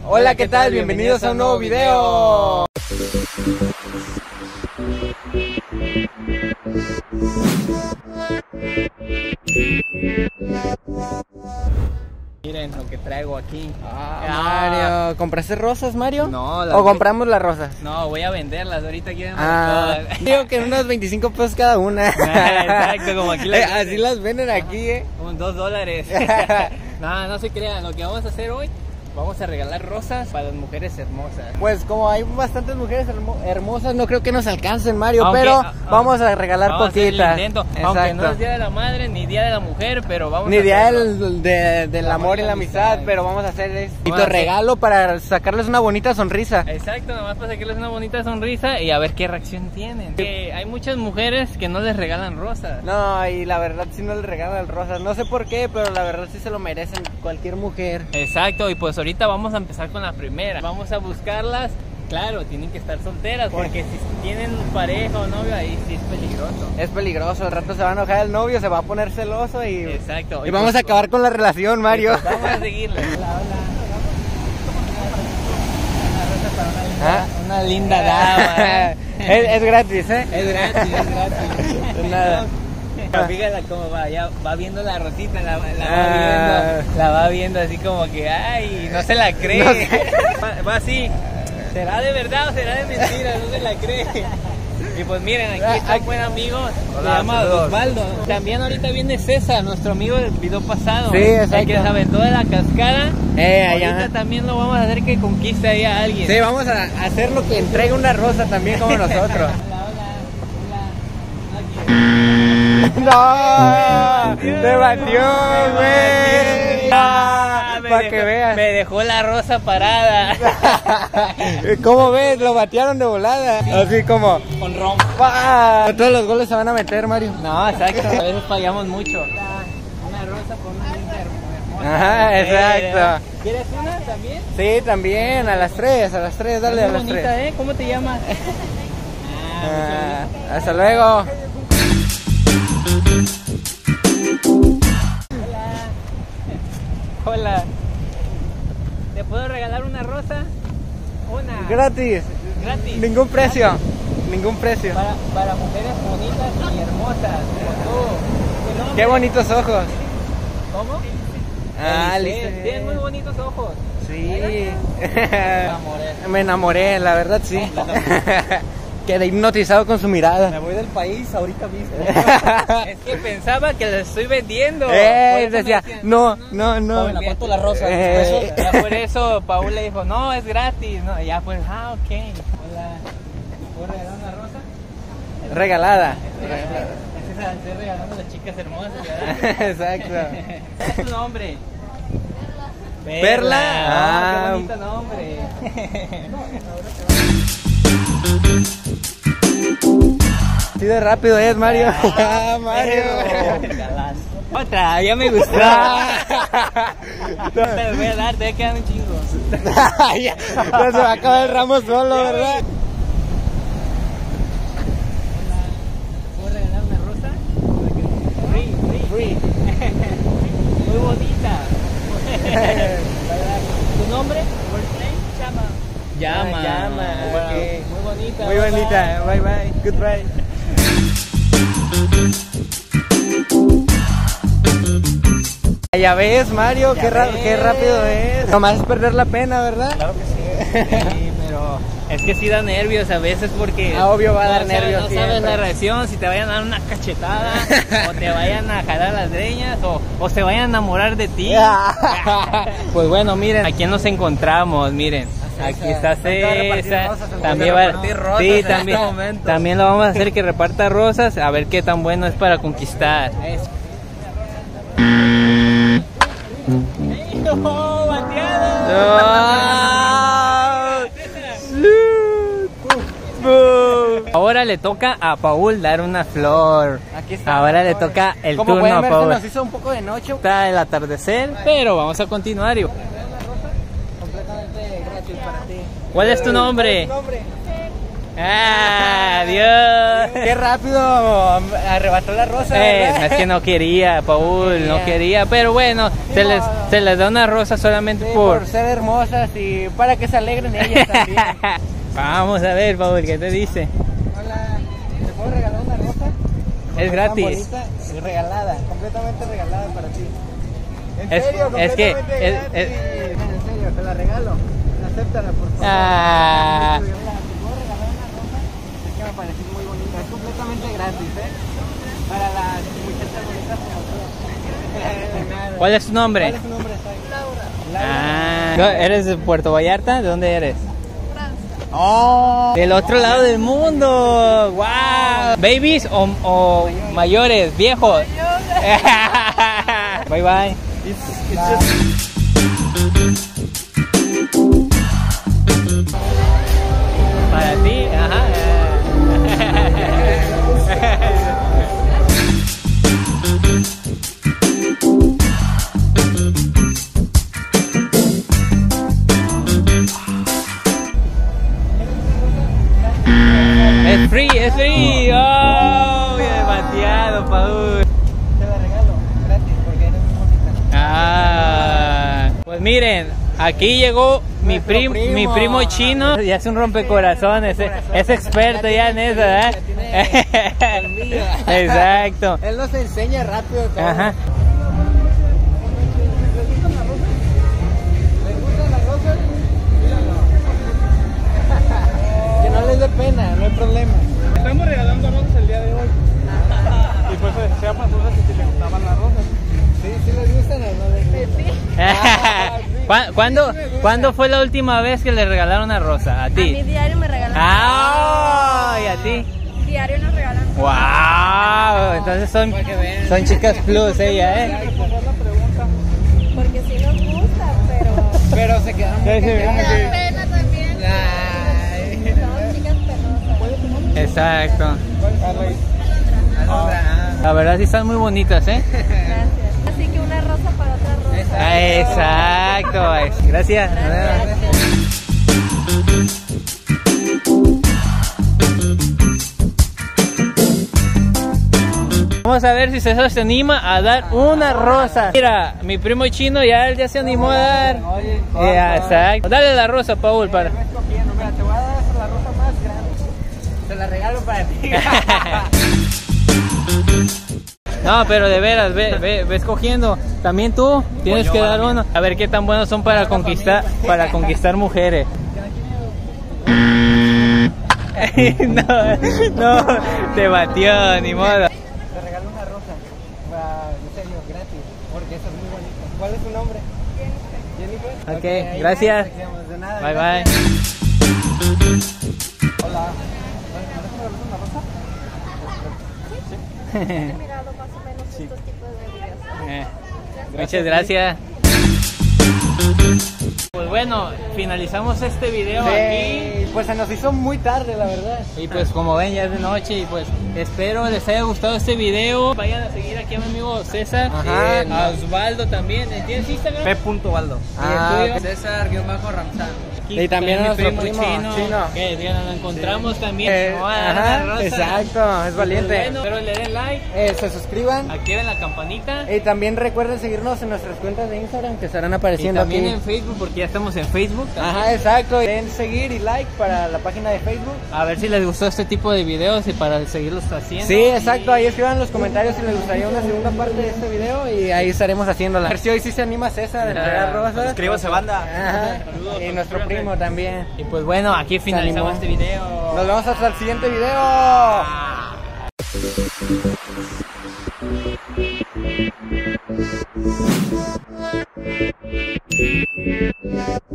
Hola, ¿qué tal? Bienvenidos a un nuevo video. Miren lo que traigo aquí. Mario, ¿compraste rosas, Mario? No, ¿O compramos las rosas? No, voy a venderlas, ahorita quieren digo que unos 25 pesos cada una. Exacto, como aquí las venden. Así las venden aquí, Un $2. No se crean, lo que vamos a hacer hoy, vamos a regalar rosas para las mujeres hermosas. Pues como hay bastantes mujeres hermosas, no creo que nos alcancen, Mario, Aunque, vamos a regalar vamos poquitas. a hacer el intento. Aunque no es Día de la Madre ni Día de la Mujer, pero vamos ni a día hacerlo. del amor y la amistad, pero vamos a hacer este regalo para sacarles una bonita sonrisa. Exacto, nomás para sacarles una bonita sonrisa y a ver qué reacción tienen. Que hay muchas mujeres que no les regalan rosas. No, y la verdad sí no les regalan rosas, no sé por qué, pero la verdad sí se lo merecen cualquier mujer. Exacto, y pues ahorita vamos a empezar con la primera. Vamos a buscarlas. Claro, tienen que estar solteras, porque si tienen pareja o novio, ahí sí es peligroso. Es peligroso, al rato se va a enojar el novio, se va a poner celoso y... Exacto. Y vamos a acabar con la relación, Mario. Pues vamos a seguirle. Hola. Una linda dama. Es gratis, ¿eh? Es gratis. Nada. Fíjala cómo va, ya va viendo la rosita, la va viendo así como que, ay, no se la cree. No sé. Va así, ¿será de verdad o será de mentira? No se la cree. Y pues miren, aquí está un buen amigo, se llama Osvaldo. También ahorita viene César, nuestro amigo del video pasado. Sí, exacto. El que se aventó de la cascada. Allá. Ahorita también lo vamos a hacer que conquiste ahí a alguien. Sí, vamos a hacer lo que entregue una rosa también como nosotros. No, te batió, güey. Para que veas. Me dejó la rosa parada. ¿Cómo ves? Lo batearon de volada. Así como Con ron. todos los goles se van a meter, Mario. No, exacto. A veces fallamos mucho. Una rosa con una linda hermosa. Ajá, exacto. ¿Quieres una también? Sí, también, a las 3, dale a las 3. Bonita, ¿eh? ¿Cómo te llamas? Hasta luego. Hola. ¿Te puedo regalar una rosa? Una. Gratis. Gratis. Ningún precio. Ningún precio. Para mujeres bonitas y hermosas como tú. Qué bonitos ojos. ¿Cómo? Lice. Tienes muy bonitos ojos. Sí. enamoré. Me enamoré, la verdad sí. Quedé hipnotizado con su mirada. Me voy del país ahorita mismo. Es que pensaba que la estoy vendiendo. Decía, no. Joven, ¿a cuánto la rosa? Ya por eso Paul le dijo, no, es gratis. No, ya pues, ok. Hola. ¿Puedo regalar una rosa? Regalada. Estoy regalando a las chicas hermosas, ¿verdad? Exacto. ¿Cuál es tu nombre? Perla. Qué bonito nombre. Así de rápido es, Mario. Mario. Otra, ya me gustó. Te los voy a dar, te quedan un chingo. Ya se va a acabar el ramo solo, ¿verdad? ¿Puedo regalar una rosa? Free. Muy bonita. ¿Tu nombre? Llama. Okay. Muy bonita. Muy bonita. Bye. Goodbye. Ya ves, Mario, qué rápido es. Nomás es perder la pena, ¿verdad? Claro que sí. Sí, pero es que sí da nervios a veces porque... Obvio va a dar nervios No siempre. sabes la reacción, si te vayan a dar una cachetada, o te vayan a jalar las greñas, o se vayan a enamorar de ti. Pues bueno, miren, aquí nos encontramos, miren. Aquí está César. También va a repartir rosas. Sí, también lo vamos a hacer que reparta rosas, a ver qué tan bueno es para conquistar. ¡No, bateado! Ahora le toca a Paul dar una flor. Aquí está. Ahora le toca el Como turno pueden a ver, Paul. se nos hizo un poco de noche. Está el atardecer, pero vamos a continuar. Completamente gratis para ti. ¿Cuál es tu nombre? Adiós. Qué rápido arrebató la rosa, ¿verdad? Es que no quería, Paul, no quería, pero bueno, se les da una rosa solamente Sí, por... por ser hermosas y para que se alegren ellas también. Vamos a ver, Paul, ¿qué te dice? Hola, ¿te puedo regalar una rosa? Es gratis. Tan bonita y regalada, completamente regalada para ti. En Es- serio, es que- completamente gratis. En serio, te la regalo. Acéptala, por favor. Ah. Mira, ¿te puedo regalar una rosa? Es que me parece muy bonita. Es completamente gratis, ¿eh? Para las muchachas bonitas como tú. ¿Cuál es tu nombre? ¿Cuál es tu nombre? Laura. ¿Eres de Puerto Vallarta? ¿De dónde eres? Oh. Del otro lado del mundo. ¡Wow! ¿Babies o mayores, viejos? Bye bye. Para ti, ajá. Es free, es free. Oh, demasiado, Paul. Te la regalo gratis porque eres muy bonita. Ah, pues miren, aquí llegó mi Nuestro primo chino, ya es un rompecorazones, es experto ya en eso, ¿verdad? Exacto. Él nos enseña rápido todo. Ajá. ¿Les gustan las rosas? Que no les dé pena, no hay problema. Estamos regalando rosas el día de hoy. Y pues se llaman rosas y si le gustaban las rosas. Sí, sí les gustan o no les gustan. ¿Cuándo fue la última vez que le regalaron una rosa? ¿A A mi ti? diario me regalan. ¡Ah! ¿Y a ti? Diario nos regalan. ¡Wow! Entonces son chicas plus ella, ¿eh? Porque sí nos gusta, pero Pero se quedaron muy me da calladas. pena también. Ay. Somos chicas penosas. Exacto. Alondra, La verdad sí están muy bonitas, ¿eh? Gracias. Así que una rosa para otra rosa. Ah, exacto. Gracias. Gracias. Vamos a ver si César se anima a dar una rosa. Mira, mi primo chino ya se animó a dar. Oye, Exacto. Dale la rosa, Paul, para. Ve escogiendo. Mira, te voy a dar la rosa más grande. Te la regalo para ti. No, pero de veras, ve escogiendo. También tú tienes que dar uno. A ver qué tan buenos son para conquistar mujeres. No, te batió, ni modo. Te regalo una rosa. En serio, gratis. Porque esa es muy bonita. ¿Cuál es tu nombre? Jennifer. Ok, ahí gracias. nos quedamos. De nada, Bye gracias. bye. Hola. He mirado más o menos estos tipos de videos. Muchas gracias. Pues bueno, finalizamos este video aquí. Sí, pues se nos hizo muy tarde, la verdad. Y pues como ven ya es de noche y pues espero les haya gustado este video. Vayan a seguir aquí a mi amigo César, Ajá. a Osvaldo también. ¿Tienes Instagram? P.Valdo. ¿Y el tuyo? César-Ramsán. Aquí Y también está a mi nuestro primo Chino. Que ya lo encontramos también. Me va a dar Ajá, una rosa. exacto, es valiente. Pues bueno, espero le den like, Se suscriban. activen la campanita. Y también recuerden seguirnos en nuestras cuentas de Instagram que estarán Y apareciendo también aquí. en Facebook, porque ya estamos en Facebook. también. Ajá, exacto. Den seguir y like para la página de Facebook. A ver si les gustó este tipo de videos y para seguirlos haciendo. Sí, exacto. Ahí escriban en los comentarios si les gustaría una segunda parte de este video y ahí estaremos haciéndola. A ver si hoy sí se anima César de entregar rosas. Suscríbanse, banda. Ajá. Y nuestro primo también. Y pues bueno, aquí finalizamos animó. este video. Nos vemos hasta el siguiente video. Ah.